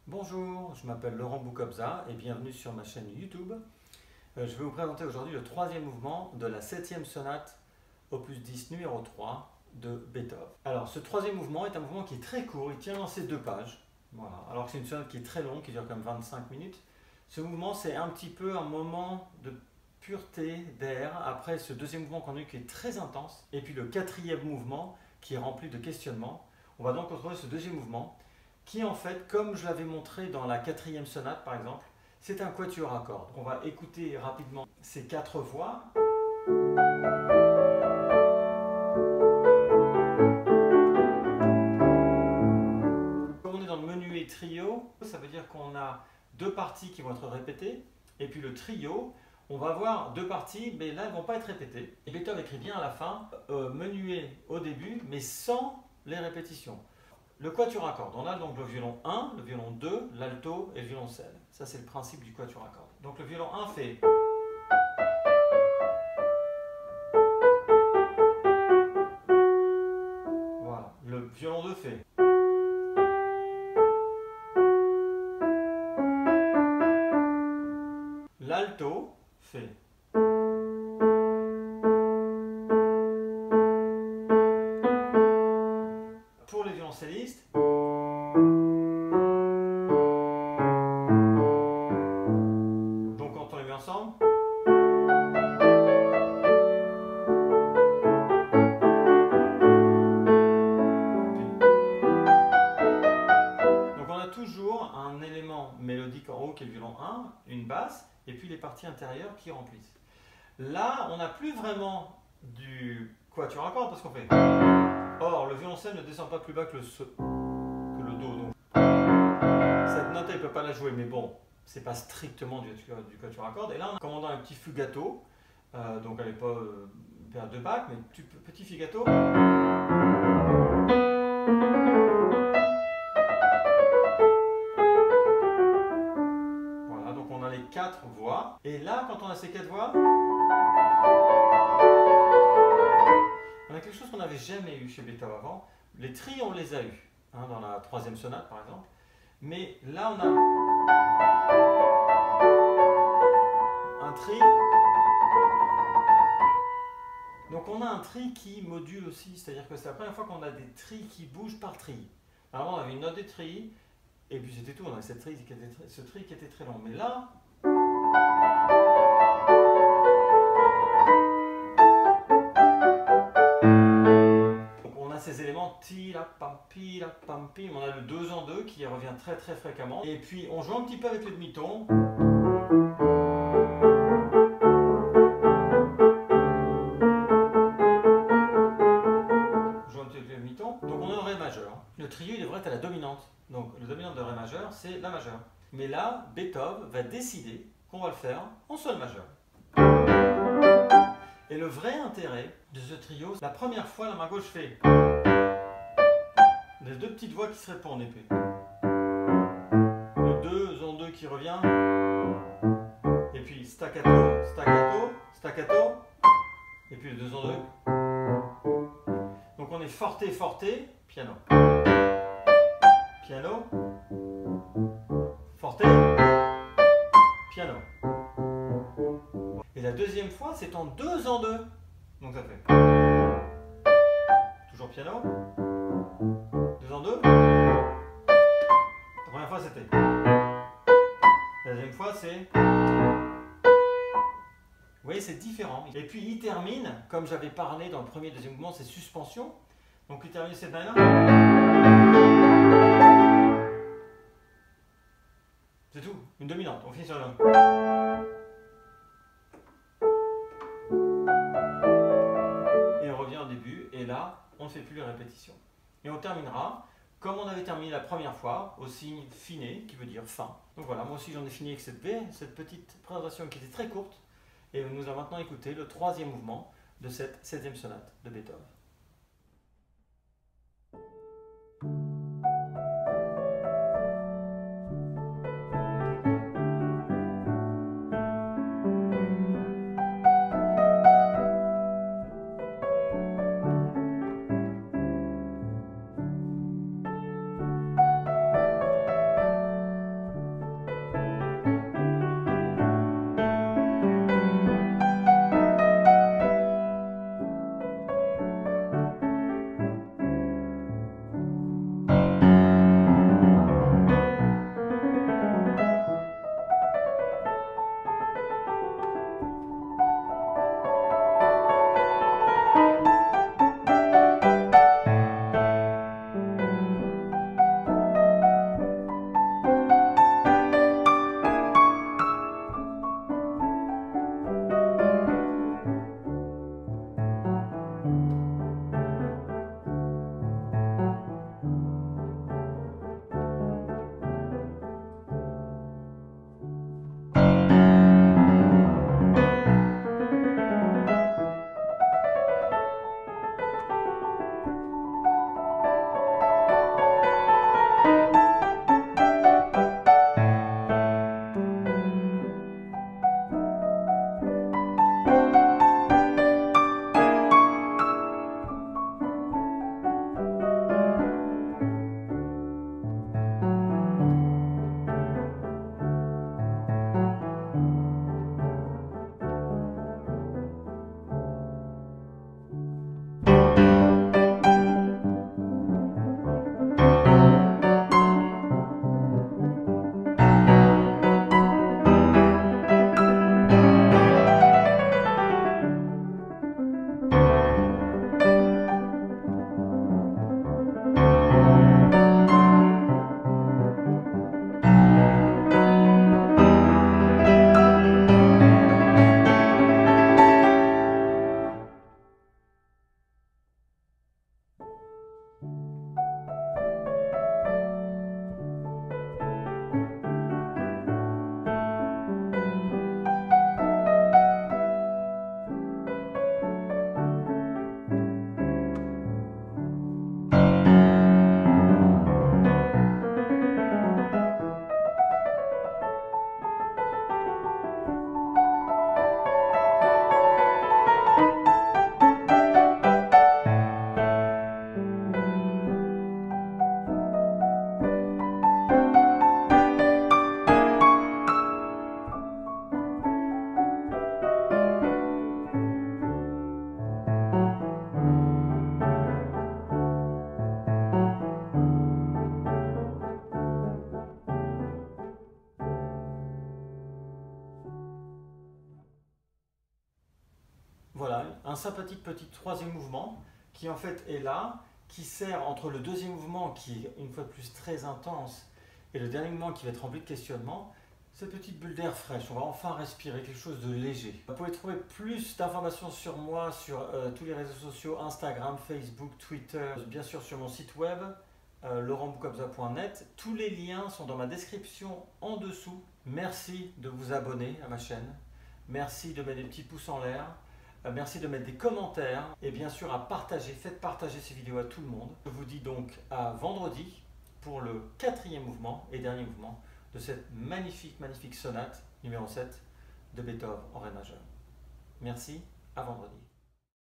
Bonjour, je m'appelle Laurent Boukobza et bienvenue sur ma chaîne YouTube. Je vais vous présenter aujourd'hui le troisième mouvement de la 7e sonate opus 10 numéro 3 de Beethoven. Alors ce troisième mouvement est un mouvement qui est très court, il tient dans ces 2 pages. Voilà. Alors que c'est une sonate qui est très longue, qui dure comme 25 minutes. Ce mouvement c'est un petit peu un moment de pureté d'air après ce deuxième mouvement qu'on a eu qui est très intense. Et puis le quatrième mouvement qui est rempli de questionnements. On va donc retrouver ce deuxième mouvement qui en fait, comme je l'avais montré dans la 4e sonate par exemple, c'est un quatuor à cordes. On va écouter rapidement ces 4 voix. Comme on est dans le menuet trio, ça veut dire qu'on a 2 parties qui vont être répétées, et puis le trio, on va avoir 2 parties, mais là elles ne vont pas être répétées. Et Beethoven écrit bien à la fin, menuet au début, mais sans les répétitions. Le quatuor à cordes, on a donc le violon 1, le violon 2, l'alto et le violoncelle. Ça c'est le principe du quatuor à cordes. Donc le violon 1 fait... Voilà. Le violon 2 fait... L'alto fait... Pour les violoncellistes... Donc quand on les met ensemble... Donc on a toujours un élément mélodique en haut qui est le violon 1, une basse, et puis les parties intérieures qui remplissent. Là, on n'a plus vraiment du quatuor à cordes parce qu'on fait... Or, le violoncelle ne descend pas plus bas que le Do. Donc, cette note, elle ne peut pas la jouer, mais bon, c'est pas strictement du quatuor à cordes. Et là, en commandant un petit fugato, donc elle n'est pas paire de Bach, mais petit fugato. Voilà, donc on a les 4 voix. Et là, quand on a ces 4 voix, on a quelque chose qu'on n'avait jamais eu chez Beethoven avant. Les tris, on les a eus, hein, dans la 3e sonate par exemple. Mais là, on a un tri. Donc on a un tri qui module aussi, c'est-à-dire que c'est la première fois qu'on a des tris qui bougent par tri. Alors on avait une note des tris, et puis c'était tout, on avait ce tri qui était très long. Mais là, on a ces éléments ti-la, pam, pi-la, pam, pim. On a le 2 en 2 qui revient très très fréquemment. Et puis on joue un petit peu avec le demi-ton. Donc on a un Ré majeur. Le trio il devrait être à la dominante. Donc le dominante de Ré majeur c'est la majeure. Mais là, Beethoven va décider qu'on va le faire en Sol majeur. Et le vrai intérêt de ce trio, la première fois la main gauche fait les 2 petites voix qui se répondent épée. Le 2 en 2 qui revient. Et puis staccato, staccato, staccato. Et puis le 2 en 2. Donc on est forte, forte, piano. Piano. Forte. Piano. Et la deuxième fois, c'est en 2 en 2. Donc ça fait... Toujours piano. 2 en 2. La première fois, c'était... La deuxième fois, c'est... Vous voyez, c'est différent. Et puis, il termine, comme j'avais parlé dans le premier et deuxième mouvement, c'est suspension. Donc, il termine cette manière-là. C'est tout, une dominante. On finit sur le... Et on revient au début, et là, on ne fait plus les répétitions. Et on terminera, comme on avait terminé la première fois, au signe fine, qui veut dire fin. Donc voilà, moi aussi j'en ai fini avec cette petite présentation qui était très courte. Et nous allons maintenant écouter le 3e mouvement de cette 7e sonate de Beethoven. un sympathique petit troisième mouvement qui en fait est là, qui sert entre le deuxième mouvement qui est une fois de plus très intense et le dernier mouvement qui va être rempli de questionnements. Cette petite bulle d'air fraîche, on va enfin respirer quelque chose de léger. Vous pouvez trouver plus d'informations sur moi sur tous les réseaux sociaux, Instagram, Facebook, Twitter, bien sûr sur mon site web, laurentboukobza.net. Tous les liens sont dans ma description en dessous. Merci de vous abonner à ma chaîne. Merci de mettre des petits pouces en l'air. Merci de mettre des commentaires et bien sûr à partager. Faites partager ces vidéos à tout le monde. Je vous dis donc à vendredi pour le quatrième mouvement et dernier mouvement de cette magnifique sonate numéro 7 de Beethoven en Ré majeur. Merci, à vendredi.